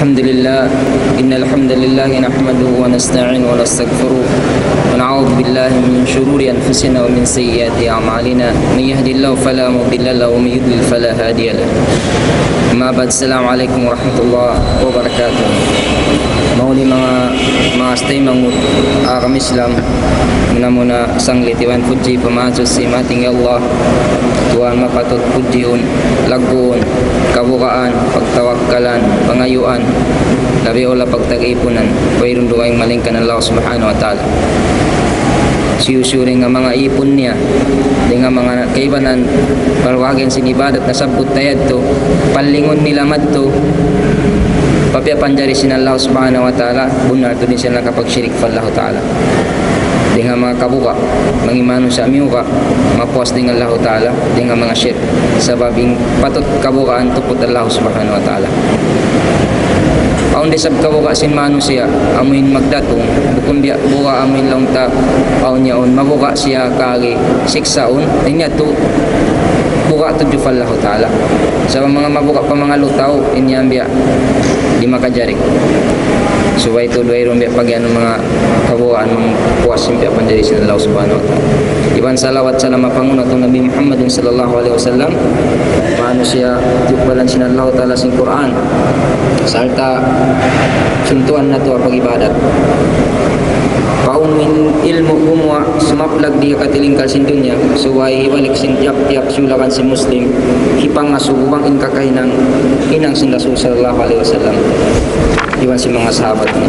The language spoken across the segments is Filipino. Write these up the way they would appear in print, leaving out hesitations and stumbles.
الحمد لله إن الحمد لله نحمده ونستعينه ونستغفره ونعوذ بالله من شرور أنفسنا ومن سيئات أعمالنا من يهد الله فلا مضل له ومن يضلل فلا هادي له. أما بعد السلام عليكم ورحمة الله وبركاته. Mauli mga stay mangut agam Islam muna sanglitiwan puji pemacu si mating Allah Tuhan mapatut pujiun lagun kabukaan pagtawakkalan pangayuan labi ola pagtag-ipunan pairun duwang malingkan Allah subhanahu wa ta'ala siyusyuri nga mga ipon niya dengan mga kaibanan palwagin sinibadat na sabut tayad to palingon nila madto papiapan jari sin Allah subhanahu wa ta'ala benar tu din sila kapag-syirik fa Allah ta'ala dengan mga kabuka mangimano sa amiuka mapuas dengan Allah ta'ala dengan mga syirik sababing patut kabukaan tupot Allah subhanahu wa ta'ala aun di sab kabuka sin manusia amuin magdatong bukun biya buka amuin lang ta aun yaon mabuka siya kagi siksaon inya tu buka tu fa Allah ta'ala sa mga mabuka pa mga lutaw inyang biya di makajarik supaya itu dua rumbiak pagi anu mga kabuaan puas simpiak panjari sin Allah subhanahu wa ta'ala iban salawat salam pangun atau Nabi Muhammad sallallahu alaihi wasallam manusia jukbalan sin Allah ta'ala sin Quran salta suntuan na to pag-ibadat paun min ilmu umwa sumaplag di katilingkal sin dunya suway balik sin tiap-tiap sulakan si muslim hipang asubang in kakahinang inang sin Rasul sallallahu alaihi wasallam iwan si mga sahabat niya.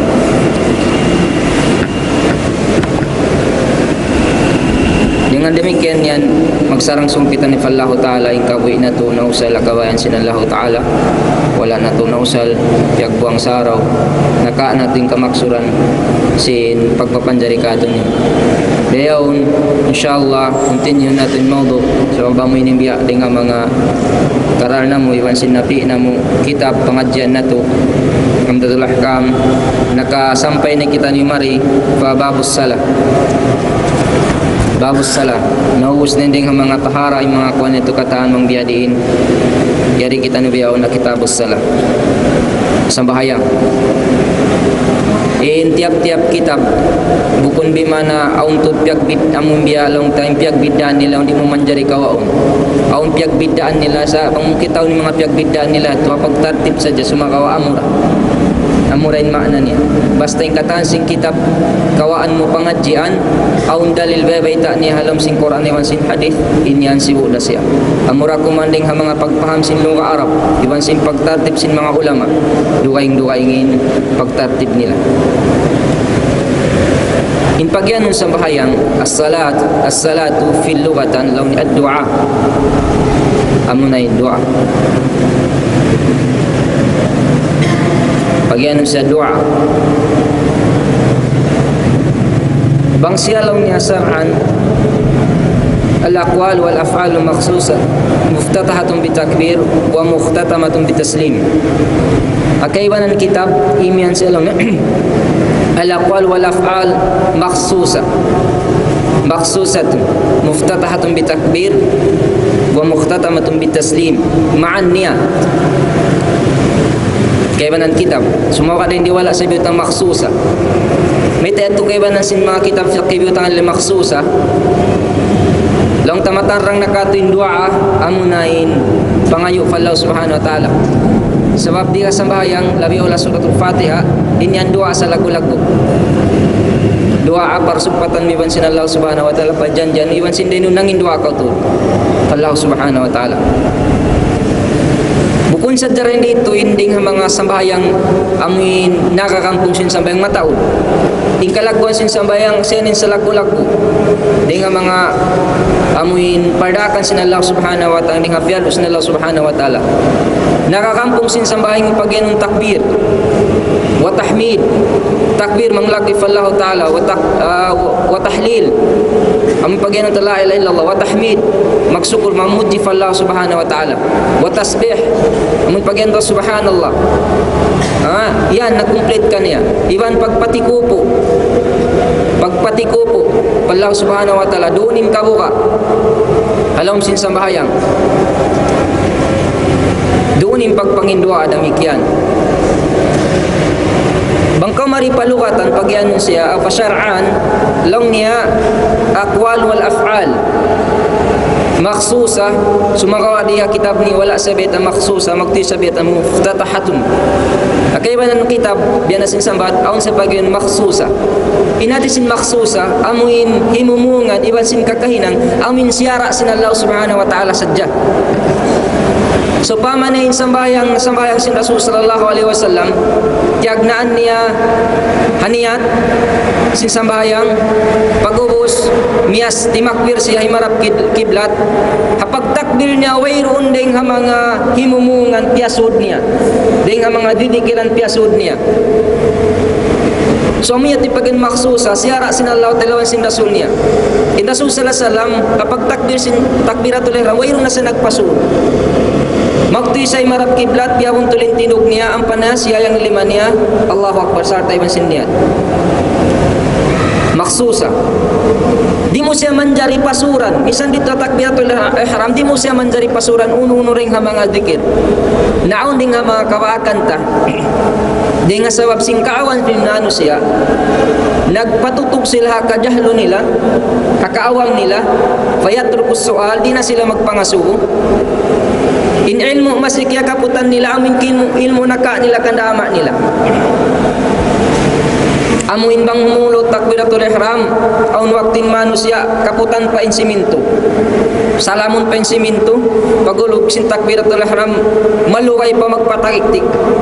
Dengan demikian yan magsarang sumpitan ni Allah ta'ala yung kabuhi na to na usal akawayan sin Allah ta'ala wala na to na usal piyagbuang saraw naka natin kamaksuran sin pagpapanjarikado niya dayaon inshallah continue natin maudo so bamoy nimbiya dengan mga karal na mo iwan sin napi na mo kitab pangadyan na to Umdatul Ahkam nakasampay na kita ni Mari pa babus salah nauus ninding mga tahara yung mga kuwan ito kataan mong biyadiin yari kita nubiyaw na kitabus salah sambahayang in tiap-tiap kitab bukun bimana aun tu piag bid amun biya long time piag biddaan nila hindi mo manjari kawaon aun piag biddaan nila sa pangkitaw ni mga piag biddaan nila to pagtartib saja sumakawa amurain makna niya basta yung kataan sing kitab kawaan mo pangadjian aun dalil babayta ni halam sing Quran iwan sin hadith inyan si wuda siya amura kumanding ha mga pagpaham sin luga Arab iwan sin pagtartib sin mga ulama duwaing-duwaingin pagtartib nila in pagyanong sa bahayang as-salatu fil lugatan law ni ad-du'a amunay du'a pagyanong sa du'a bang siya law niya sar'an al-aqwal wal-af'al makhsusa muftatahatun bitakbir wa mukhtatamatun bitaslim akaibanan kitab imian siya law al-aqwal wal-af'al makhsusatun muftatahatun bitakbir wa mukhtatamatun bitaslim ma'an niyat kaibanan kitab semua kada hindi wala sa biyutang makhsusa may tayo kaibanan sin mga kitab sa biyutang makhsusa long tamatarang nakatuin du'a amunain pangayo fa Allah subhanahu wa ta'ala sebab di kasambayang labi ola suratul Fatiha inyan doa sa lagu-lagu doa parsumpatan miban sin Allah subhanahu wa ta'ala pajanjan iwan sin dinu nangin doa kau tu Allah subhanahu wa ta'ala bukun sa jaran dito inding mga sambayang amin nakakampung sin sambayang mataon ding kalaguan sin sambayang sinin sa lagu-lagu ding mga amin pardakan sin Allah subhanahu wa ta'ala ding hafial sin Allah subhanahu wa ta'ala nakakampung sin sambayang pagyanong takbir wa tahmid takbir manglaki fa Allah ta'ala wa tahlil ang pagyanong la ilaha illallah wa tahmid magsukur mamuji fa Allah subhanahu wa ta'ala wa tasbih ang pagyanong subhanallah yan na-complete ka niya iban pagpatikupo pa Allah subhanahu wa ta'ala dunin kabuka alam sin sambayang doon yung pagpangindua demikian Bangka maripalukatan pagyan siya pasyar'an long niya aqwal wal af'al makhsusa sumakawa dia kitab ni wala sabit makhsusa magti sabit muftatahatun akay ba ng kitab biya nasin sambat aun sa pagyan makhsusa inati sin makhsusa amuin himumungan iban sin kakahinang amin siyara sin Allah subhanahu wa ta'ala sadya. So pamanayin sambayang sin Rasul sallallahu alaihi wasallam tiagnaan niya haniyat sin sambayang pagubos miyas timakbir siya himarap kiblat hapag takbir niya wayroon ding ha mga himumungan piyasud niya ding ha mga didikiran piyasud niya. So amiyat ipagin maksusa siyara sin Allah talawan sin Rasul niya in Rasul sallallahu alaihi wasallam kapag takbiratul ihram wayroon na sa nagpasud magti say marap kiblat biyawon tulin tinog niya ang panas yang lima niya Allahu Akbar sarta ibn sindian maksusa di mo siya manjari pasuran bisan dito takbiratul ihram di mo siya manjari pasuran uno ring ha mga dikir naon ding nga mga kawakan ta di nga sawab sing kaawan pinano siya nagpatutog sila kajahlo nila kakaawang nila fayatrukus sual di na sila magpangasuo in ilmu masikya kaputan nila amin ilmu naka nila kandama nila amuin bang humulot takbiratul ihram aun waktin manusia kaputan pa in siminto salamun pa in siminto pagulog sin takbiratul ihram maluway pa magpatakiktik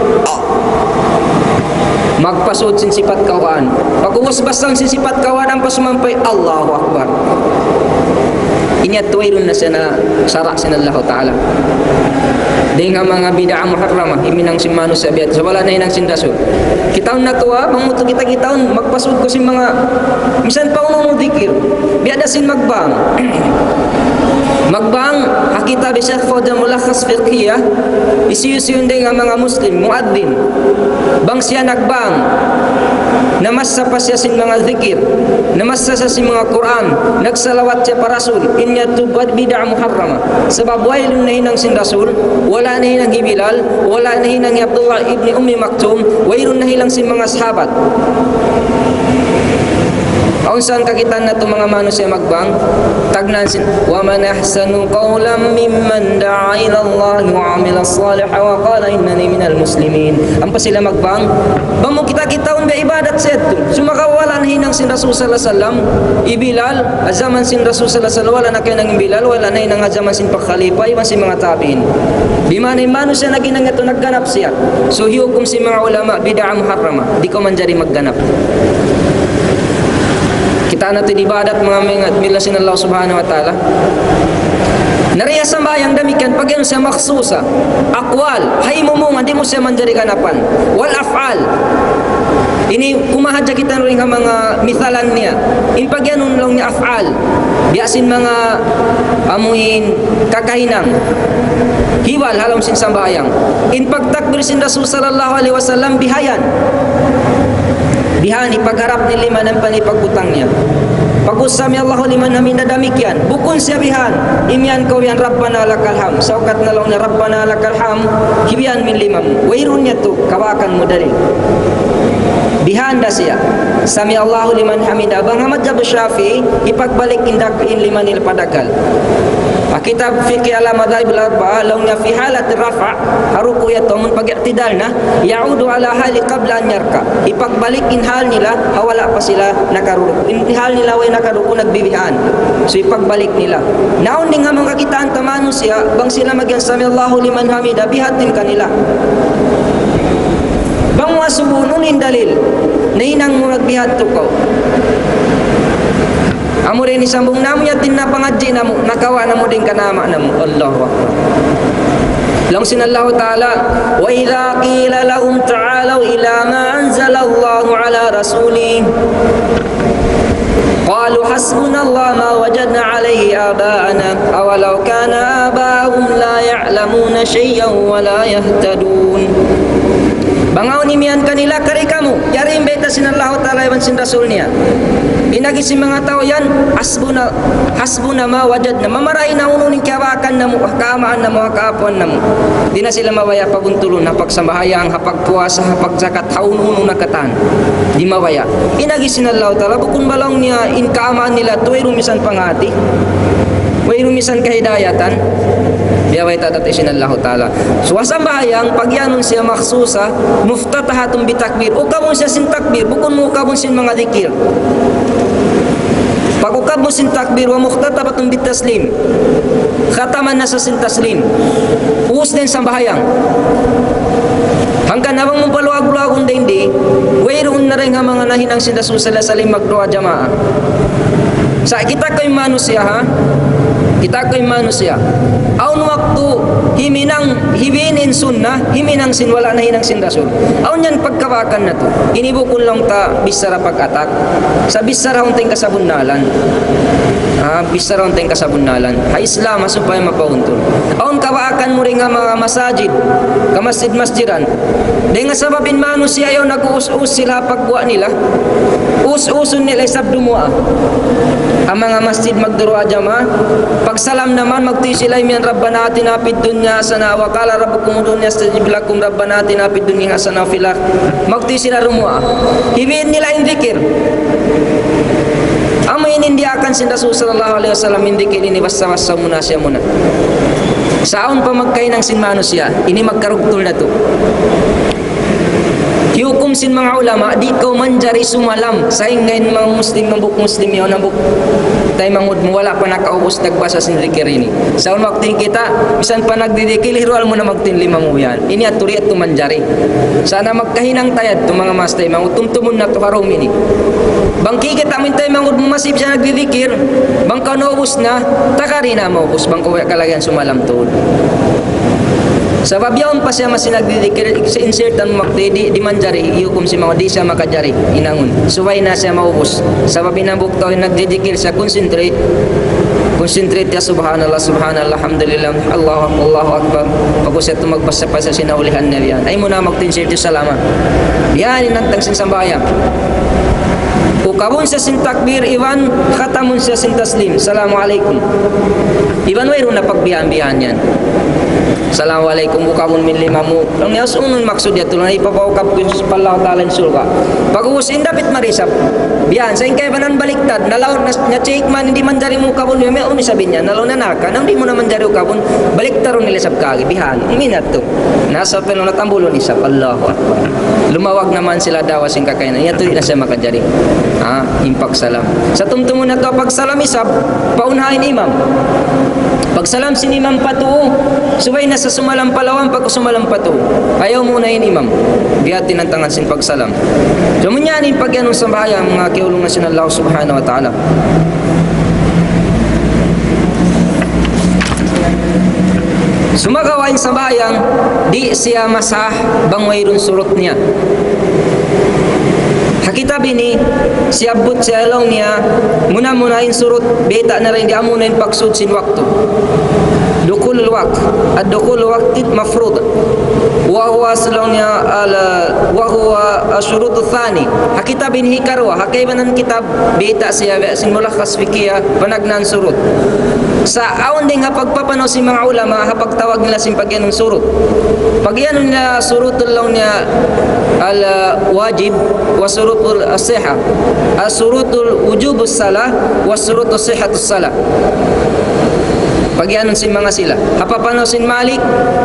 magpasod sin sipat kawan pag-uwas-basang sin sipat kawan ang pasumampay Allahu Akbar inyat tuwirun na siya na sara sin Allah Ta'ala di nga mga bid'ah muharramah iminang simano sa biyat so wala na inang sindaso kitaon na tuwa mamuto kita kitaon magpasod ko sin mga misan pa unong dikir biada sin magbang magbang hakita bisya fawda mulakhas fiqhiyah isiyusiyon din nga mga muslim muaddin bang siya nagbang namassa pa siya sin mga zikir namassa sa sin mga Quran nagsalawat siya para Rasul inya tubad bid'ah muharramah sebab wailun na hinang sin Rasul wala na hinang Bilal wala na hinang Abdullah ibni Ummi Maktum wailun na hilang sin mga sahabat aun saan kakitan na ito mga manusia magbang tagnan sin wa man ahsanu qawlan mimman da'a ila Allah wa 'amila salihan wa qala innani minal muslimin ampa sila magbang bamo kita be ibadat set sumakawala na hinang sin Rasul sallallahu alaihi wasallam ibilal azaman sin Rasul sallallahu alaihi wasallam wala na kay nang Bilal wala na hinang azaman sin pakhalifa iban sin mga tabiin di man manusia naginang ito nagganap siya so hiukom si mga ulama bid'ah muharramah di ko man jari magganap kita natin ibadat mga mengat mila sin Allah subhanahu wa ta'ala nariya sambayang damikan pag siya makhsusa akwal hay mumungan di mo siya manjari kanapan wal af'al ini kumahadya kita rin ang mga mithalan niya in pagyanon lang niya af'al biasin mga amuin kakahinang hiwal halam sin sambayang in pagtakbir sin Rasul sallallahu alaihi wasallam bihayan bihan ipagharap ni lima ng panipagbutang niya pag-usami Allahu liman hamida damikyan bukun siya bihan imyan ko yan Rabbana lakal ham saukat na lang na Rabbana lakal ham hibiyan min limam wairun niya to kawakan mo dali bihanda siya sami Allahu liman hamida bang Hamad Jab Syafi'i ipagbalik indak in lima nil padagal kitab fiqh ala madhab al-arba'ah law nya fi halat rafa haruku yatamun pag-i'tidal na yaudu ala hali qabla an yarka ipagbalik in hal nila hawala pa sila nakaruku in hal nila way nakaruku nagbibihan so ipagbalik nila naon ning nga mga kitaan tamano siya bang sila magyan sami Allahu liman hamida bihatin kanila bang wasubunun in dalil na inang murag bihat to ko amo rin isambong namo yatin na pangadji namo nakawa namo din kanama namo Allahu Akbar lang sin Allah Ta'ala wa idha qila lahum ta'alu ila ma anzala Allahu ala rasulih qalu hasbunallah ma wajadna alayhi aba'ana awalau kana aba'ahum la ya'lamuna syai'an wa la yahtadun. Bangaw ni miyan kanila kari kamu yari imbeta sinallahu ta'ala iban sin rasul niya inagi si mga tao yan hasbuna ma wajadna mamaray na uno ni kiawakan na mo kaamaan na mo kaapuan na mo di na sila mawaya pabuntulon hapag samahayang hapag puasa hapag zakat haun-uno nakatan di mawaya inagi sinallahu ta'ala bukun balong niya in kaamaan nila tuway rumisan pangati way rumisan kahidayatan biyaway tatatay sinallahu ta'ala so wasambayang pagyanon siya maksusa muftatahatun bitakbir ukabon siya sin takbir bukun mo ukabon sin mga dikir pag ukabon sin takbir wa muftatahatun bitaslim khataman na sa sin taslim uus din sambahayang hanggang nawang mong paluag-luagon din di wayroon na rin nga mga nahinang sinasusa salim magdoa jamaa sa kita kay manusia ha kita kay manusia aun waktu hibinin sunnah himinang sin wala na hinang sin rasul aun yan pagkawakan na to inibukon lang ta bisara pag-atak sa bisara unteng kasabunnalan bisara unteng kasabunnalan ha Islam supaya mapauntol aun kawakan mo rin nga mga masajid kamasjid-masjidan dahil nga sababin manusia yun nag-uus-us sila pagbuwa nila us-usun nila isabdo mo ang mga masjid magdurwa jama pagsalam naman magtisilay miyan Rabbana atina fid dunya hasanah wa qala rabbukum ud'uni astajib lakum Rabbana atina fid dunya hasanah wa fil akhirati magtisila rumua hibiin nila yung zikir ang may inindiakan si Rasul sallallahu alaihi wasallam hindi ini basta-basta muna siya muna saon pa magkainang sin manusia ini magkarugtol na to hukum sin mga ulama di ko manjari sumalam sa ngayon mga muslim ng buk muslim yun ng buk tayo mangud mo wala pa nakaubos nagbasa sin zikir ini sa waktu kita bisan pa nagdidikil hirual mo na magtinlima mo yan ini aturi at tumanjari sana magkahinang tayad to mga mastay mga tumtumon na to harom ini bangki kita mintay mangud mo masip siya nagdidikir bangka naubos na takari na maubos bangka kalagyan sumalam to sabab yaon pa siya masinagdidikir sa insertan makti di manjari yukum si mga di siya makajari inangon suway na siya maubos sabab inabuktaw nagdidikir siya concentrate ya subhanallah subhanallah alhamdulillah Allahu akbar pag siya tumagbasa pa sa sinaulihan niya yan ay muna magtinsert yung salama yan inantang sinsambayan ukabun siya sin takbir iwan khatamun siya sin taslim assalamualaikum iwan wayro na pagbihan-bihan yan assalamualaikum ukabun min limamu ang niyas unun maksud yato na ipapaukap ko yung pallaw talan surga pag-uusin dapat marisap biyan sa inkay banan baliktad nalaw na check man hindi man jari mo ukabun may uni sabi niya nalaw na naka nang di mo naman jari ukabun baliktaron nila sab kagi bihan iminat to nasa pelo na tambulon isap Allahu akbar lumawag naman sila dawas yung kakainan yato di na siya makajari impak salam sa tumtumo na to pag salam isap paunahin imam pag salam sin imam patuo subay na sa sumalang palawan pag sumalang patuo ayaw muna yun imam biya tinantangan sin pagsalam so munyanin pag yanong sambahayan mga kiulungan sin Allah subhanahu wa ta'ala sumagawain sambayang di siya masah bangwayrun surut niya hakita bini siabot siya long niya muna-munahin surut beta na rin di amunahin pagsud sin waktu dukul waqt ad-dukul waqtit mafrud wa huwa salawnya ala wa huwa asyurutu thani hakita bin hikarwa hakaybanan kitab beta siya sin mulakhas fikiya panagnan surut sa aon din nga pagpapanaw si mga ulama hapagtawag nila sin pagyanong surut pagyanon nila surutul law niya al wajib wa surutul as-sihha as-surutul wujubus salah wa surutus sihhatus salah pagyanon sin mga sila hapapanaw sin Malik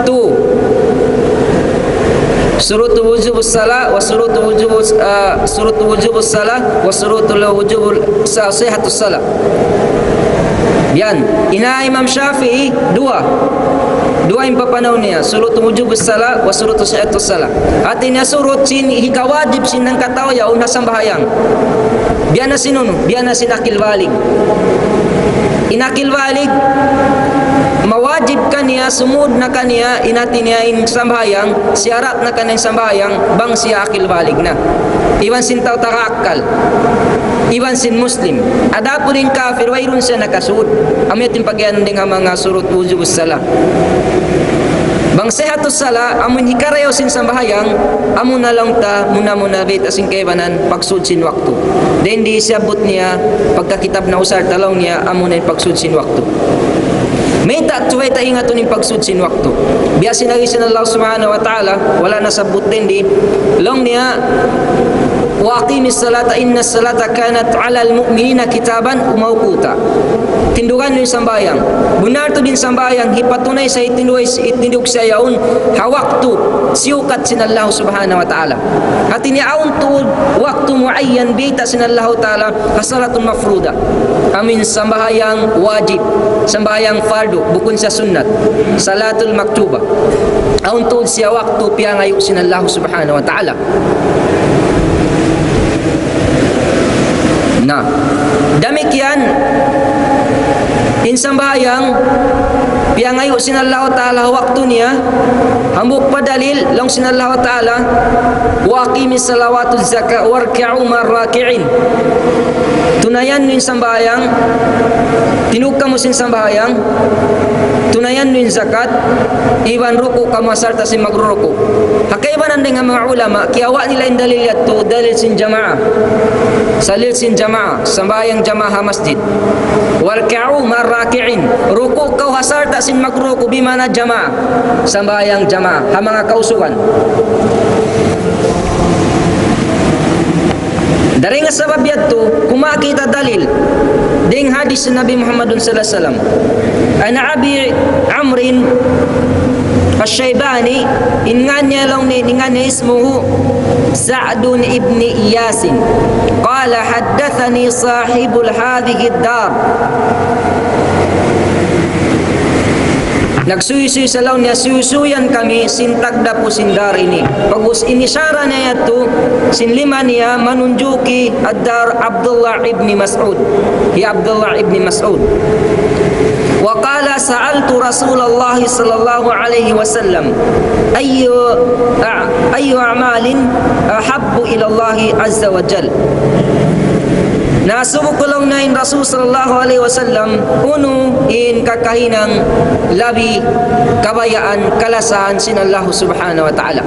2 surutul wujubus salah wa surutul wujubus salah wa surutul wujubul sihhatus salah yan ina Imam Syafi'i 2 yung papanaw niya surut wujubus salah wa surut sihhatus salah atin niya surut sin hikawajib sin ng katawya una sambahayang biya na sinun biya na sinakil walig inakil walig mawajib kaniya sumud na kaniya inati niya in sambayang siarat na kaniyang sambayang bang siya akil balig na iwan sin tao takakal iwan sin muslim ada po rin kafir wairun siya nakasud amiyatin pagyan din nga mga surut wujub salah bang sehatus sala amun hikarayo sin sambahayang amun na lang ta muna bit asing kaibanan pagsud sin waktu then di siabot niya pagkakitab na usar talaw niya amun na pagsud sin waktu may tuway ta ingat uning pagsud sin waktu biya sinagi sin Allah subhanahu wa ta'ala wala nasabot din di long niya wa aqimis salata inna salata kanat ala almu'minina kitaban umawquta tindugan yung sambayang benar to din sambayang hipatunay sa itindug sa yaon hawak to siukat sin Allah subhanahu wa ta'ala at iniaon to waktu muayyan bita sin Allah ta'ala kasalatun mafruda amin sambayang wajib sambayang fardu bukun sa sunnat salatul maktuba aon to siya waktu piangayo sin Allah subhanahu wa ta'ala nah demikian insambayang piangayo sin Allah ta'ala waktu niya hambuk padalil long sin Allah ta'ala wa aqimis salawatuz zakat warka'u marraki'in tunayan min sambayang tinukka mo sin sambayang tunayan min zakat iban ruku kama sarta sin magruruku hakaibanan dengan mga ulama kiawa nila in dalil yato dalil sin jamaah salil sin jamaah sambayang jamaah masjid warka'u marraki'in ruku kau hasarta sin magruku bimana jamaah sambayang jamaah ha mga kausukan dari nga sabab yato kumakita dalil ding hadis Nabi Muhammad sallallahu alaihi wasallam ana Abi Amrin Asy-Syaibani inganya launi inganya ismuhu Sa'dun ibni Iyasin qala haddathani sahibul hadhihi ad-dar nagsuy-suy sa laon niya suyusuyan kami sintagda po sindar ini pagus inisyara niya yato sinlima niya manunjuki ad-dar Abdullah ibni Mas'ud ya Abdullah ibni Mas'ud wa qala sa'altu Rasulullah sallallahu alaihi wasallam ayyu a'malin ahabbu ila Allah azza wa jalla nasubok ko lang na in Rasul sallallahu alaihi wasallam uno in kakahinang labi kabayaan kalasahan sin Allah subhanahu wa ta'ala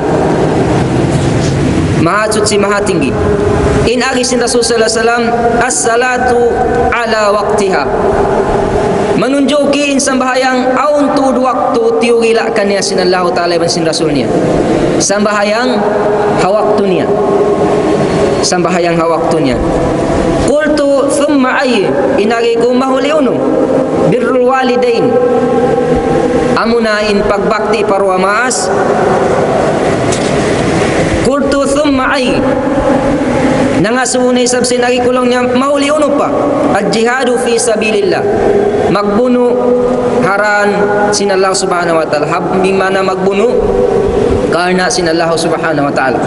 mahatsud si mahatinggi in agi sin Rasul sallallahu alaihi wasallam as-salatu ala waqtiha manunjuki in sambahayang aun tud waktu tiugila kanya sin Allah ta'ala ban sin Rasul niya sambahayang hawaktu niya sambahayang hawaktu niya qultu thumma ay inagi ko mahuliuno birrul walidain amuna in pagbakti parwa maas qultu thumma ay nangasunay sab sinagi kulong niya mahuliuno pa at jihadu fi sabilillah magbuno haran sin Allah subhanahu wa ta'ala bimana magbuno karna sin Allah subhanahu wa ta'ala.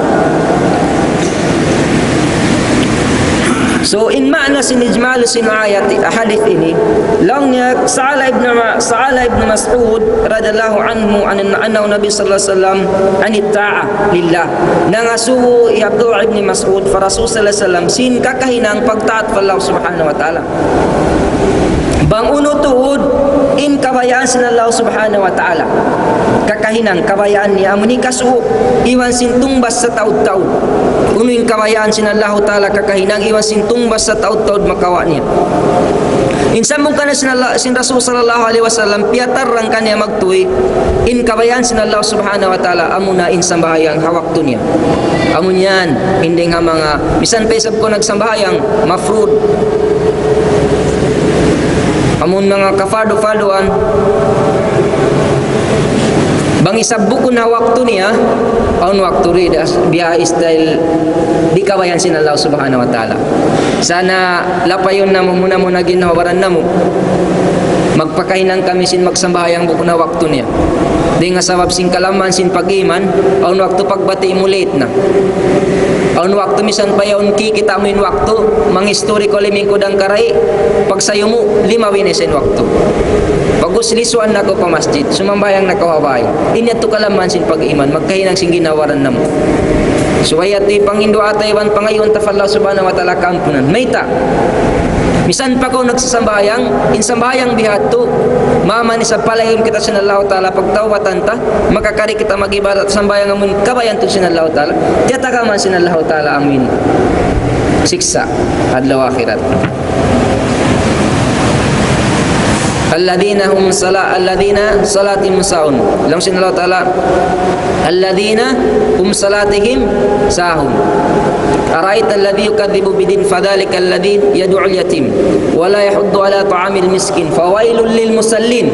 So in ma'na sin ijmal sin ayat hadith ini lang niya Sa'ala ibn Mas'ud radhiyallahu anhu anna Nabi sallallahu alaihi wasallam an ta'a lillah nangasuhu Abdullah ibn Mas'ud fa Rasul sallallahu alaihi wasallam sin kakahinang pagtaat fa Allah subhanahu wa ta'ala bang uno tuod in kabayaan sin Allah subhanahu wa ta'ala kakahinang kabayaan niya amuni kasuo iwan sin tumbas sa taud-taud uno in kabayaan sin Allah ta'ala kakahinang iwan sin tumbas sa taud-taud makawa niya insan mong kana sin Rasul sallallahu alaihi wasallam piatarang kanya magtuwi in kabayaan sin Allah subhanahu wa ta'ala amuna in sambahayang hawakto niya amun yan hindi nga mga bisan pa isab ko nagsambahayang mafrud amun mga kafardo-fardoan bang isabuk na waktu niya on waktu ri biya style di kabayan sin Allah subhanahu wa ta'ala sana lapayon na mo muna ginawaran na mo magpakainang kami sin magsambahayang buko na waktu niya Di nga sabab sin kalaman sin pag-iman, aun waktu pagbati mo late na. Aun waktu misan pa yaun kita mo in waktu, mang historiko liming kudang karay, pag sayo mo, 5 winisin waktu. Pag uslisuan na ko pa masjid, sumambayang nakawabay, inya to kalaman sin pag-iman, magkahinang sin ginawaran na mo. So ayat di pangindo atay wan pangayon tafallah subhanahu wa ta'ala kampunan. Mayta. Misan pa ko nagsasambayang, insambayang bihato, mama ni sa palayim kita sinallahu ta'ala, pagtawatan ta, makakari kita mag-ibadat sambayang amun, kabayan to sinallahu ta'ala, tiyatakaman sinallahu ta'ala amin. Siksa, adlaw akhirat. Alladhina salatihim sahun. Lang sinallahu ta'ala, alladhina salatihim sahun. أرأيت الذي يكذب بدين فذلك الذي يدعو اليتيم ولا يحض على طعام المسكين فويل للمصلين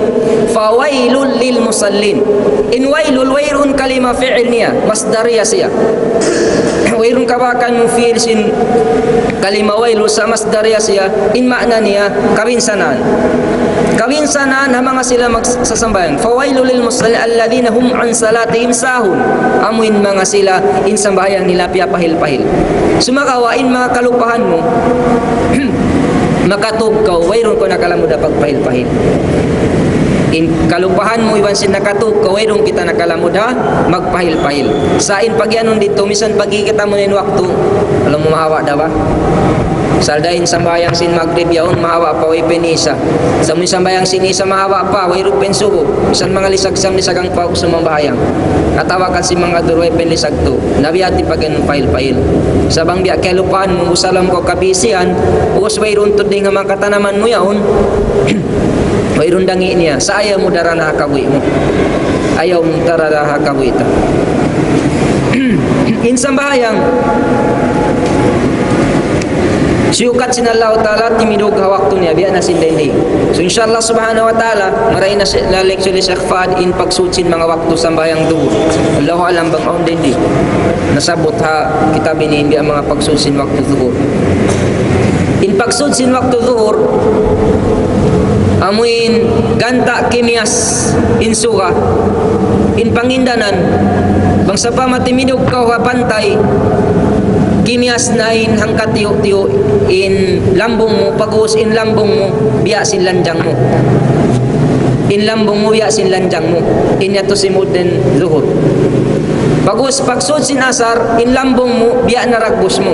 إن ويل الوير كلمة فعلية مصدرية سيا وير كباكن مفير سين كلمة ويل مصدرية سيا إن معنانيا kawinsanan na mga sila magsasambayan. Fawailul lil musallin alladhina hum an salatihim sahun. Amuin mga sila in sambayan nila piyapahil-pahil. Sumakawain mga kalupahan mo. Makatub ka, wayron ko nakalamuda pagpahil-pahil. In kalupahan mo iwan sin nakatub ka, wayron kita nakalamuda magpahil-pahil. Sain pagyanon dito, misan pagkikita mo nin waktu, alam mo mahawa daw ba? Saldahin sambayang sin Maghrib yaon mahawa pa way penisa. Sa mo sambayang sin isa mahawa pa way rupen sugo. Bisan mga lisagsam lisagang pa sumambayang. Katawakan si mga durway penlisag to. Nabiyati pag pail-pail. Sabang biya kay lupahan mo usalam ko kabisian, us way runtod ding nga mga katanaman mo yaon. Way rundangi niya. Sa ayaw mo dara na hakabuhi mo. Ayaw mo dara na hakabuhi ito. In sambayang siyukat sinallahu ta'ala timidog hawak to niya biya na sindendi. So inshallah subhanahu wa ta'ala maray na leksyon ni Sheikh Fahd in pagsudsin mga waktu sambayang duhur. Allahu alam bang aun dendi nasabot ha kitabin ni biya mga pagsudsin waktu duhur. In pagsudsin waktu duhur amuin ganta kimias in suga in pangindanan bangsa pa matimidog ka pantay kimias na in hangkat tiyo in lambong mo pag-uus in lambong mo biya sin lanjang mo in lambong mo biya sin lanjang mo in yato simod din zuhur pag-uus pagsud sin asar in lambong mo biya na ragbus mo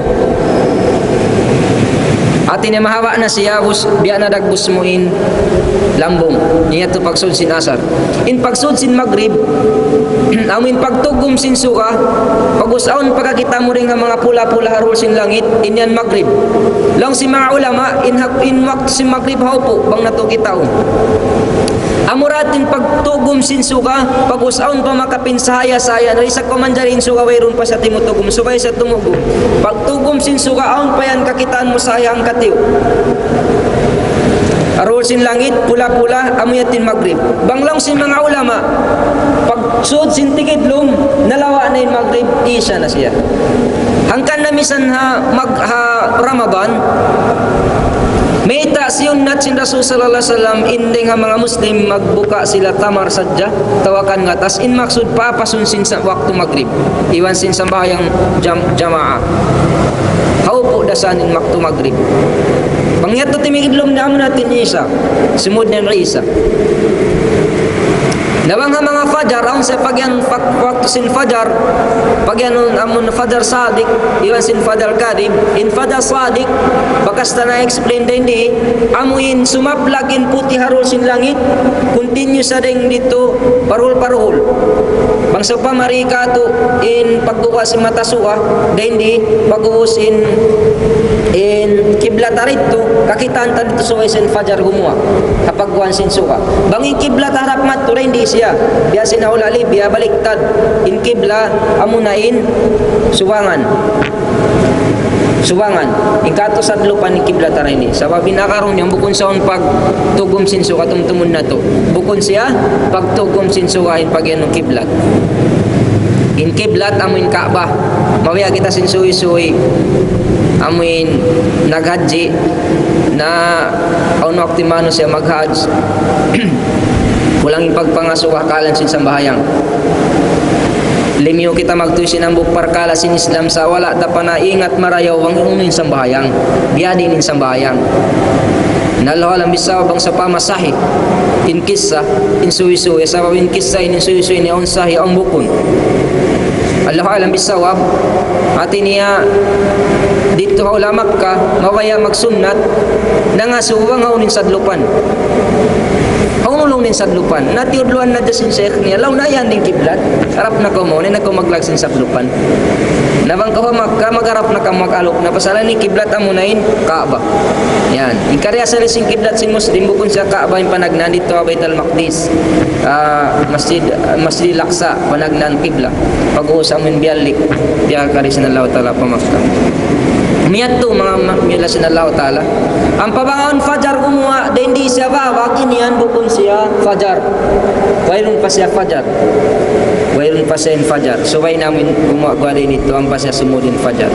atin na mahawa na siya biya na ragbus mo in lambong niya to pagsud sin asar in pagsud sin Maghrib amin pagtugom sin suka pag-usaon pagkakita mo rin nga mga pula-pula harul sin langit inyan Maghrib lang si mga ulama in waktu sin Maghrib haupo bang natukitaon amuratin pagtugom sin suka pag-usaon pa makapinsaya-saya na isa komandarin suka wayron pa sa timutugom suka sa tumugom pagtugom sin suka aon pa yan kakitaan mo sayang katiw arul sin langit pula-pula amuyatin Maghrib banglang sin mga ulama pagsud sin tikidlom nalawa na yung Maghrib isya na siya hangkan na misan ha Ramadan may siyon nat sin Rasul sallallahu alaihi wasallam inding nga mga Muslim magbuka sila tamar sadya tawakan nga tas in maksud papasun sin sa waktu Maghrib iwan sin sambayang jamaah haupo dasan in waktu Maghrib pangyat to timigidlom na natin Isa sumud ng Isa Nawang nga mga fajar, aun sa pagyan waktu sin fajar, pagyan amun fajar sadik, iwan sin fajar kadib, in fajar sadik, bakas na explain din di, amuin sumaplag in puti harul sin langit, continue sa ding dito, parul-parul. Bangsa pa marika to, in pagbuka si matasuka, din di, pag-uus in kiblat arit to, kakitaan ta dito sa sin fajar gumuha, kapag buwan sin suka. Bangin kiblat harap mat to, rin di siya biya sinaulali biya baliktad in kibla amunain suwangan in kato sadlo pa ni kibla taray ni sa binakaroon yung bukon sa pag tugom sinsuka tumtumun na to bukon siya pag tugom sinsuka in pag yan kiblat in kiblat amuin Kaaba mawaya kita sinsuy-suy amuin naghadji na aun wakti mano siya maghadj Kulang yung pagpangasuha kalan sin sambahayang. Limiyo kita magtuisin ang bukparkala sin Islam sa wala ta pa na ingat marayaw ang unin sambahayang. Biadi nin sambahayang. Nalaw alam bisaw bang sa pamasahe. In kissa, in suwi-suwi. Sa in kissa, in suwi-suwi ni onsahe ang bukon. Allah alam bisawab ati niya dito ha ulamak ka mawaya magsunnat nangasuwang haunin sadlupan haunulong din sadlupan natiudluan na dasin sheikh niya law na yan din kiblat harap na ko mo na ko maglagsin sadlupan nabang ka Makkah magharap na ka magalok na pasala ni kiblat amunain Kaaba yan ikarya sa lising kiblat sin muslim bukon sa Kaaba yung panagnan dito Baitul Maqdis Masjid Al-Aqsa panagnan kibla pag-uusap min biyalik biya karisin Allah Ta'ala pa Makkah miyat to mga milasin Allah Ta'ala ang pabangon fajar kumuha din di siya ba wakin yan bukon siya fajar wairun pa siya fajar so way namin gumagawa din ito ang pa siya sumudin fajar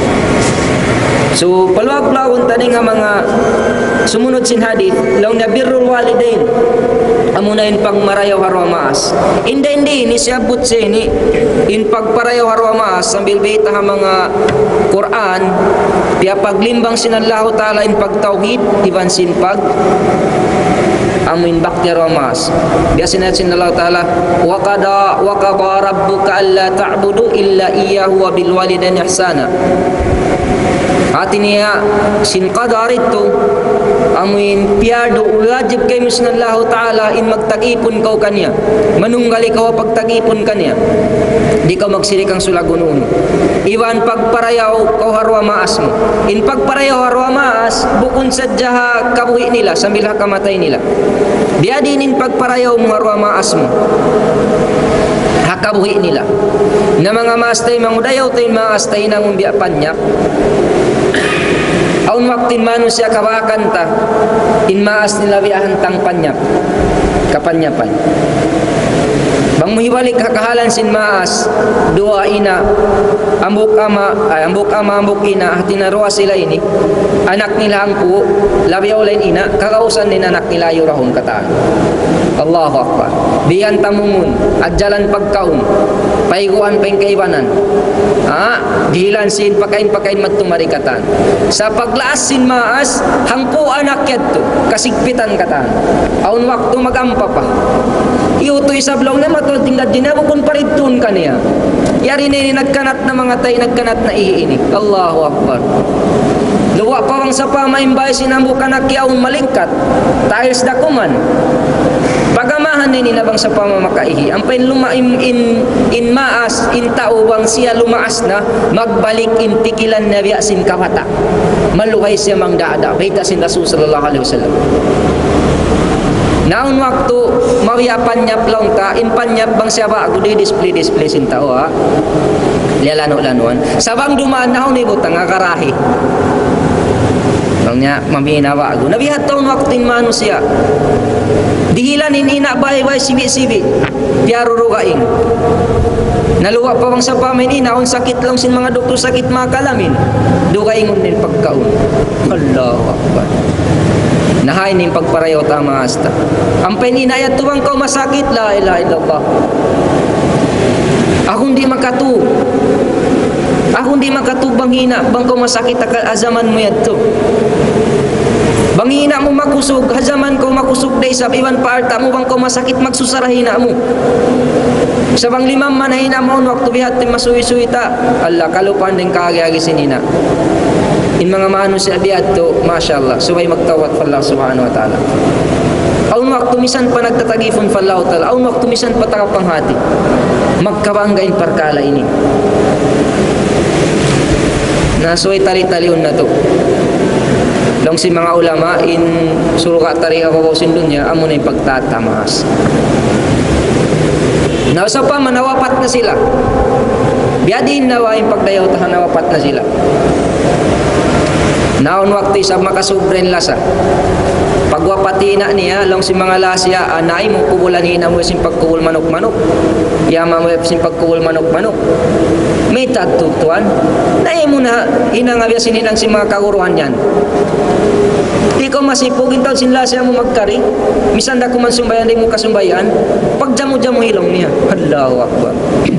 so paluag-lagon tani nga mga sumunod sin hadith law na birrul walidain amunain pag marayaw harwa maas hindi ni siya butse ni in pagparayaw harwa maas sambil bita ha mga Quran piya paglimbang sin Allah Ta'ala in pagtauhid iban sin pag amin bakti harwa maas biya sin Allah Ta'ala wa qada rabbuka alla ta'budu illa iyyahu wa bil walidaini ihsana hati niya sin qadar ito amin piado wajib kay Allah Ta'ala in magtagipon kau kanya manunggali kau pagtagipon kanya di ka magsirik ang sulagunon iwan pagparayaw kau harwa maas mo in pagparayaw harwa maas bukon sadya kabuhi nila sambil kamatay nila biadi in pagparayaw mo harwa maas mo hakabuhi nila na mga maastay mangudayaw tayo maastay nang umbiapan niya aun waktin manu siya kawakan ta in maas nila biahan tang panyap kapanyapan bang muhiwalik kakahalan sin maas dua ina ambuk ama ina tinarua sila ini anak nila ang po labiyaw lain ina kakausan din anak nila yurahon kataan Allahu Akbar biyan tamungun at jalan pagkaun paiguan pengkaibanan dihilan sin pakain magtumarikatan sa paglaas sin maas hangpo anak yadto kasigpitan kataan aun waktu magampa pa iutoy sablaw na matulad tingad din bukon paritun kaniya yari nini nagkanat na mga tay nagkanat na ihiini Allahu Akbar luwa pawang sa pamaimbay sinambukan na kiyaon malingkat tahis dakuman pagamahan nini nabang sa pamamakaihi ang pain lumaim in maas in tao bang siya lumaas na magbalik in tikilan na biyasin kawata maluhay siya mang daada baita sin Rasul sallallahu alaihi wasallam naun waktu mawiyapan niya plong ta in panyap bang siya ba gudi display sin tao lialano-lanuan sabang dumaan na ni butang akarahi bang niya maminawa ago nabihat taon waktu in manusia dihilan in ina bay sibi-sibi piarurugaing naluwa pa bang sa pamin inaon sakit lang sin mga doktor sakit makalamin dugaingon din pagkaon Allahu Akbar nahay ning pagparayaw tama hasta ang peninayat tuwang kau masakit la ilaha illallah akong di makatu bang hina bang kau masakit akal azaman mo yadto bang hina mo makusog hazaman ko makusog day sa iwan paarta mo bang kau masakit magsusarahina mo sa bang limang manahina mo waktu bihat masuwi-suwita Allah kalupan din kaagi-agi sinina in mga maano si abiyad to masyaallah subay magtawat fa Allah subhanahu wa ta'ala aun waktu misan pa nagtatagifon fa Allah ta'ala aun waktu misan pa takapanghati magkabanggain parkala ini nasuay tali-talion na to lang si mga ulama in suruka tariha ko sin dunya amo na yung pagtatamas nausa pa manawapat na sila biadin nawa yung pagdayaw tahan nawapat na sila naon waktu sa makasubren lasa Pagwapati na niya, lang si mga lasya, anay mo kubulan hina mo sin pagkubul manok-manok. Yama mo sin pagkubul manok-manok. May tagtutuan. Nai mo na, hinangabya sininang si mga kaguruhan yan. Ikaw masipugin tao sin lasya mo magkari. Misan da kuman sumbayan, di mo kasumbayan. Pag jamo-jamo hilong niya. Allahu Akbar.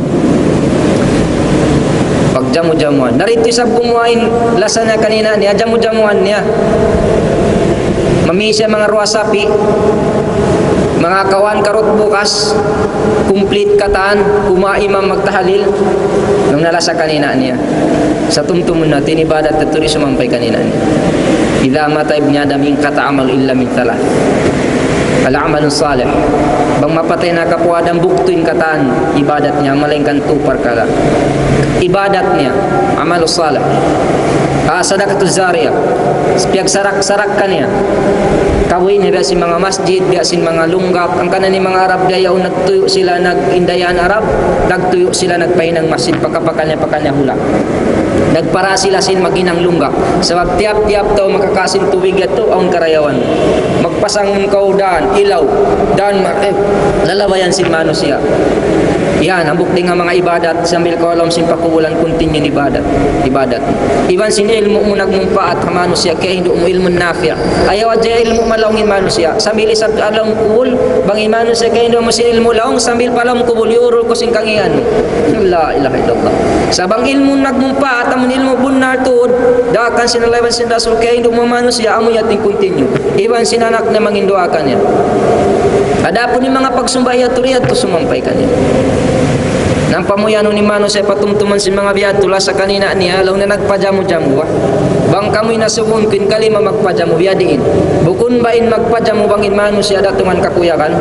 Pag jamu-jamuan. Narito isang kumuhain lasa niya kanina niya, jamu-jamuan niya. Mamisya mga ruwasapi, mga kawan karot bukas, complete kataan, kumaimam magtahalil, nung nalasa kanina niya. Sa tumtumun na, tinibadat at turi sumampay kanina niya. Idha mata ibn Adam in kata'amal illa min talah. Al-amalun salih. Bang mapatay na kapwa Adam buktuin kataan, ibadat niya, malingkan tupar kala. Ibadat niya, amal salih. Sadaqatul zariyah. Piag sarak-sarak ka niya. Kawin niya si mga masjid, si mga lunggap. Ang kanan ni mga Arab dayaw nagtuyo sila, nag-indayan Arab, nagtuyo sila, nagpahinang masjid, pagkapakal niya hula. Nagpara sila sin maginang lunggap. Sabab tiap-tiap daw makakasim tubig ito ang karayawan. Magpasang kau dan, ilaw, dan lalabayan sin manusia. Yan, ang bukti nga mga ibadat, sambil ko alam sin pakubulan kuntinyo ibadat. Iban sin ilmu mo nagmumpa at manusia, kaya hindi mo ilmu nafiya. Ayaw adya ilmu malawngin manusia. Sambil isab alam kubul, bang manusia kaya hindi mo sin ilmu lawng, sambil palam kubul, yurul ko sin kangian. La ilaha illallah. Sabang ilmu nagmumpa at amun ilmu bunar tuod, dakan sinalaban sin rasul, kaya hindi mo manusia, amo yating kuntinyo. Iban sin anak na mangindoakan yan. Adapun yung mga pagsumbaya turiyat to sumampay kanyan. Nang pamuyano ni Mano sa patumtuman si mga biyatula sa kanina niya, alaw na nagpajamu-jamu. Bang kamoy nasugun kin kalima magpajamu biyadiin. Bukun bain magpajamu bangin Mano siya datungan kakuyakan.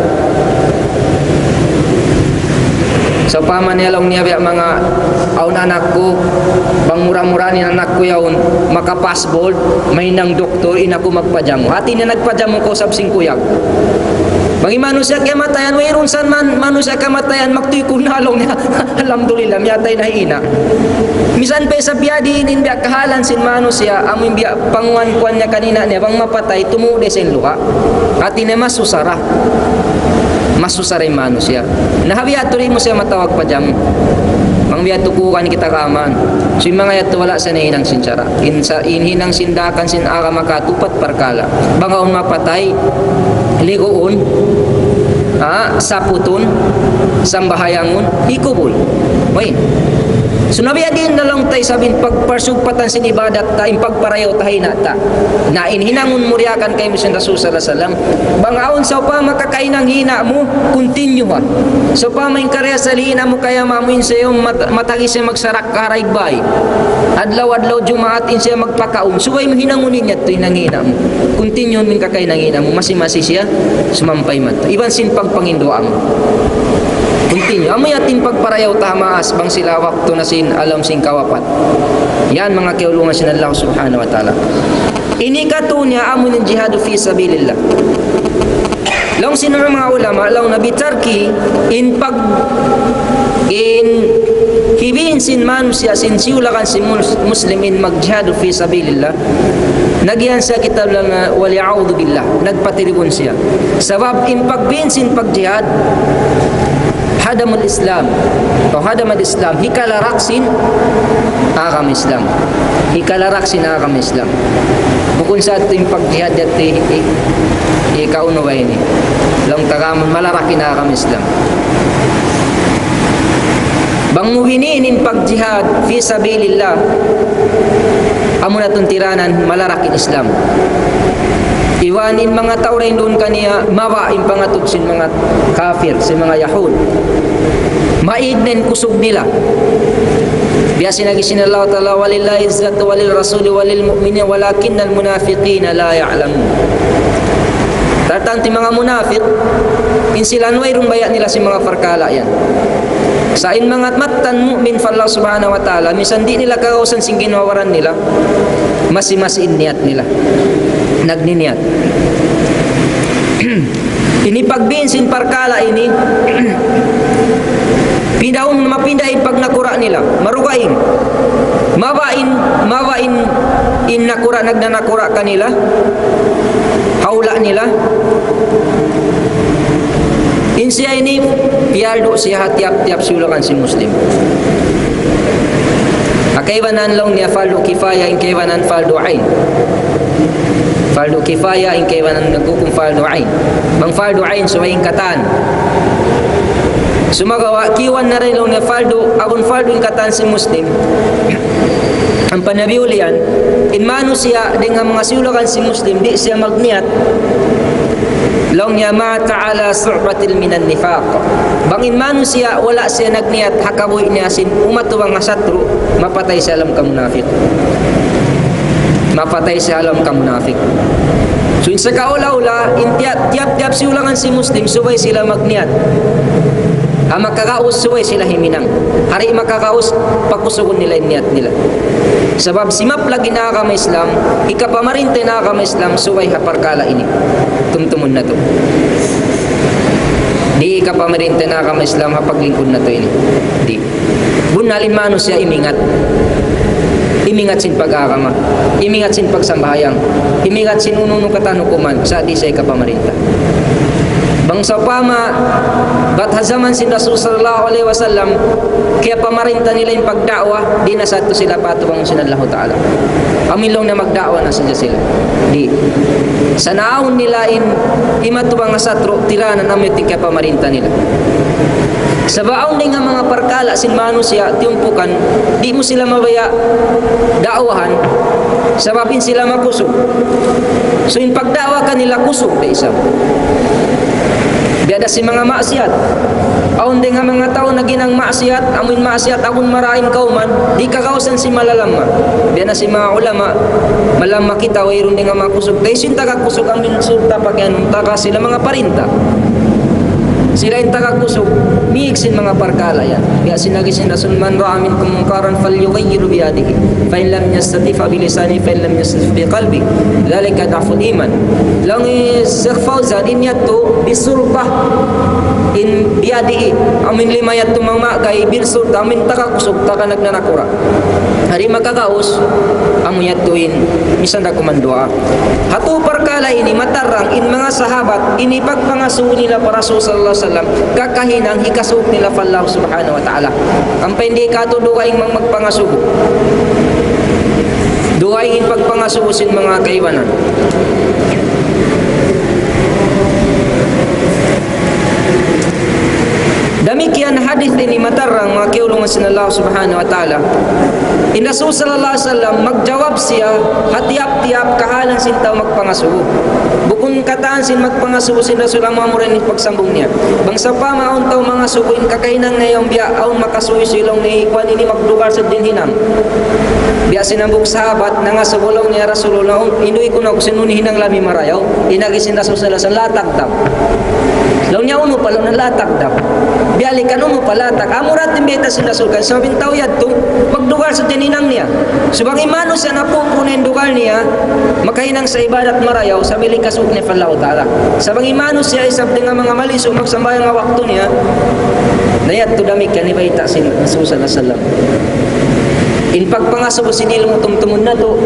So paman alaw niya biya mga aun anak ko, bang mura-mura ni anak ko yaon, makapasbold, may nang doktor, ina ko magpajamu. Hati na nagpajamu ko sabsing kuyak. Bagi manusia kamatayan, mayroon san manusia kamatayan, magtuy ko nalong niya. Alhamdulillah, miyatay na hina. Misan pa sa biyadi, inin biya kahalan sin manusia, amin biya panguan-kuan niya kanina niya, bang mapatay, tumude sa luha. At ina masusara. Masusara yung manusia. Nahabiyato rin mo siya matawag pa dyan. Mang biyato kukan kita kaman. So yung mga yato wala sa nahinang sinsara. Inhinang sindakan sin aga makatupat parkala. Bangaon mapatay, ligoon, saputon, sambahayangon, ikubol. Wait. So nabiya din na lang tayo sabihin pagparsugpatan sin ibadat ta, pagparayaw tayo na ta. Na inhinangon muriakan kayo sin Rasul sallallahu alaihi wasallam. Bangaon sa pa makakain ng hina mo, continue ha. So pa may karya sa lina mo kaya mamuin sa iyo matagi siya magsarak karaybay. Adlaw-adlaw jumaatin siya magpakaon. So ay hinangunin niya to inang hina mo. Continue min kakain ng hina mo, masi-masi siya sumampay man. Iban sin pagpangindoan mo. Continue. Amoy atin pagparayaw tamaas bang sila wakto na sin alam sin kawapat. Yan mga kiulungan sin Allah subhanahu wa ta'ala. Ini katunya amoy ng jihadu fi sabilillah. Long sino mga ulama, long nabitarki in hibihin sin manusia sin siulakan sin muslimin magjihadu fi sabilillah. Nagyan sa kitab lang wali'audhu billah. Nagpatiribon siya. Sabab in pagbihin sin pagjihad, hadamul Islam atau hadamul Islam hikalaraksin agam Islam bukun sa ito yung pagjihad at ikaunawa ini lang tagamon malarakin agam Islam bang muhinin pagjihad fi sabilillah amun atong tiranan malarakin Islam. Iwanin mga tao rin doon kaniya mawain pangatod sin mga kafir, sin mga Yahud. Maidnen kusog nila. Biya sinagisin Allah ta'ala walillahi izzatu walil rasuli walil mu'minin walakinnal munafiqina la ya'lamun. Tartanti mga munafik, insilan wayrong bayat nila si mga farkala yan. Sa in mga matan mu'min fa Allah subhanahu wa ta'ala, misan di nila kausan sing ginawaran nila, masi-masiin niyat nila. Nagniniat. Ini pagbinsin parkala ini pindaon mapindahin pag nakura nila marugain mabain in nakura nagnanakura kanila, haula nila. In siya ini piyardo siya tiap-tiap sulakan si Muslim. Akaiwanan long niya fardu kifaya in kaiwanan fardu ain. Fardu kifaya in kaiwanan naghukum fardu ain. Bang fardu ain suwaing katan. Sumagawa kiwan na rin long niya fardu abun fardu in katan si Muslim. Ang panabiulian in mano siya dengan mga sulakan si Muslim di siya magniat long niya mata ala su'batil minan nifaq. Bangin mano siya wala siya nagniat hakaboy niya sin umatuwang asatro mapatay siya alam ka munafik. Mapatay siya alam ka munafik. So sa kaula-ula in tiap-tiap siulangan si Muslim subay sila magniat. Ang makakaus subay sila himinang. Hari makakaus pakusugon nila niat nila. Sebab simap lagi na agama Islam, ikapamarinte na agama Islam subay haparkala ini. Tumtumun na to. Di ikapamarinte na agama Islam hapaglingkod na to ini. Di. Bunalin mano siya imingat. Imingat sin pag-agama. Imingat sin pagsambahayang. Imingat sin ununong katanukuman sa di sa ikapamarinta. Bangsa pama bat hazaman si Rasul sallallahu alaihi wasallam kaya pamarinta nila yung pagdakwa di na sa ito sila patubang sinallahu ta'ala. Amilong na magdakwa na sila. Di. Sa naawon nila imatubang asatro tiranan amit kaya pamarinta nila. Sa baon din nga mga parkala sin mano siya tiumpukan di mo sila mabaya dakwahan sababin sila makusog. So in pagdakwa kanila kusog na isa. Biada si mga maksiat. Aun din nga mga tao na ginang maksiat, amun maksiat amun marain kauman, di kakausan si malalama. Biada si mga ulama, malama kita wayron din nga makusog. Kay sinta kakusog ang minsulta pagyan taka sila mga parinta. Sila yung tagakusog, miiksin mga parkala yan. Kaya sinagisin Rasul man ra'a minkum munkaran falyughayyiru biyadihi. Fa in lam yastati fa bilisani fa in lam yastati bi qalbi. Dzalika da'ful iman. Lang Syekh Fauzan inyatu bisulbah in biyadihi. Amin lima yatu mamagay bilsul amin tagakusog taka nagnanakura. Hari makakaus amun yatuin misan da kumandua. Hatu parkala ini matarang in mga sahabat ini pagpangasu nila para Rasul sallallahu alaihi wasallam kakahinang hikasuk nila fa Allah subhanahu wa ta'ala. Ang hindi ka to dugaing magpangasugo. Dugaing pagpangasugo sin mga kaiwanan. Demikian hadis ini matarang mga kiulungan sin Allah subhanahu wa ta'ala. In Rasul sallallahu alaihi wasallam magjawab siya hatiap-tiap kahalan sinta magpangasugo. Bukun kataan sin magpangasugo sin Rasul ang mga murin pagsambong niya. Bangsa pa maon taw mga suguin kakainang ngayong biya aun makasuyo silong ni kwan ini magdugar sa dinhinam. Biya sinambok sahabat na nga sa bulong niya Rasulullah inuwi ko na kung sinunihin ang lami marayaw. Inagisin Rasul sallallahu alaihi wasallam latag daw. Law niya uno pa law na latag daw. Bialikan uno pa latag. Amurat imbita sin Rasul kan sabing taw yadto magdugar sa dinhinam niya. Subang imano siya napupunin dugar niya makahinang sa ibadat marayaw sa milikasuk ni Allah Ta'ala. Sabang imano siya isab nga mga maliso magsambayang nga wakto niya nayat to damik kan ibaita sin Rasul sallallahu alaihi wasallam. In pagpangasubo sinilong tumtumun na to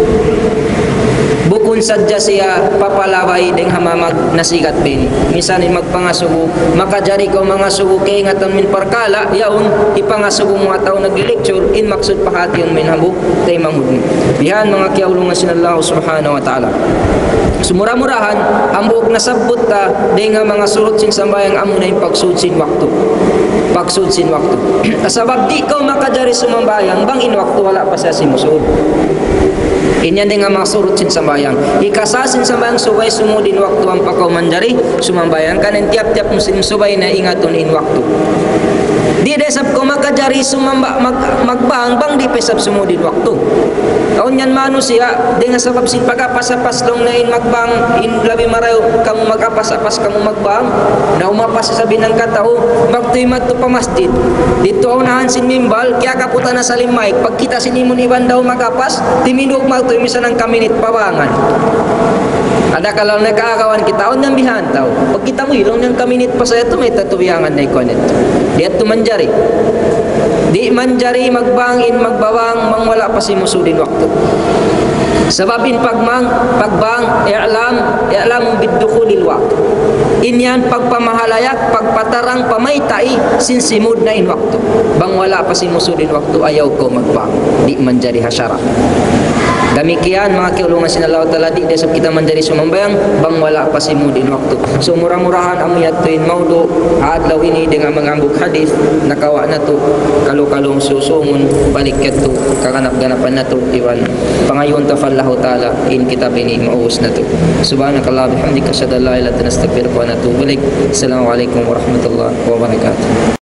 bukun sadya siya papalaway deng hamamag nasigat bin. Misanin magpangasubo makajari ko mga subo kay ngatan min parkala yaon ipangasubo mga tao nagli-lecture in maksud pahati yung minhabu tay manghud. Dihan mga kiaulungan sin Allah subhanahu wa ta'ala. Sumura-murahan ang buok nasabot ta deng mga surut sin sambayang amo na yung pagsudsin waktu. Pagsudsin waktu. Asabab di ko makajari sumambayang bang in waktu wala pa siya simusud. Inyan din nga mga surut sin sambayang. Ikasasin sambayang subay sumudin waktu ang pakaw manjari sumambayang kanin tiap-tiap musim subay na ingatun in waktu. Di desap ko makajari magbang bang di pesap sumudin waktu. Kaun yan mano siya di nga sabab sin pagapasapas long na in magbang in labi marayo kamu magapasapas kamu magbang na umapas sa binang katao magtuy madto pa masjid dito unahan sin mimbal kaya kaputa na sa limay pagkita sinimon iban daw magapas timindog magtuy misan ang kaminit pawangan. Ada kalau nakakawan kita on nang bihantaw. Pag kita mo ilong nang kaminit pa sa ito may tatubiyangan na ikonet. Di at manjari. Di manjari magbangin magbawang mangwala pa si musudin waktu. Sababin pagbang i'lam biddukhulil waqt. Inyan pagpamahalayak pagpatarang pamaytai sinsimud na in waktu. Bang wala pa si musudin waktu ayaw ko magbang. Di manjari hasyara. Demikian mga kiulungan sinallahu ta'ala di desab kita menjadi sumambayang bang wala pa si mudin waktu. So murah-murahan ang yatuin maudu adlaw ini dengan mengambuk hadis nakawa na to kalu-kalong susungun balik ketu kaganap-ganapan na to iwan pangayon tafallahu ta'ala in kitab ini mauus na to. Subhanakallah bihamdika asyhadu an la ilaha illa anta astaghfiruka wa atubu ilaik. Assalamualaikum warahmatullahi wabarakatuh.